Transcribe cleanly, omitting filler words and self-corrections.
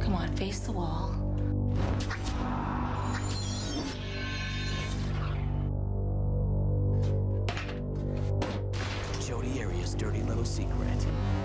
Come on, face the wall. Jodi Arias' dirty little secret.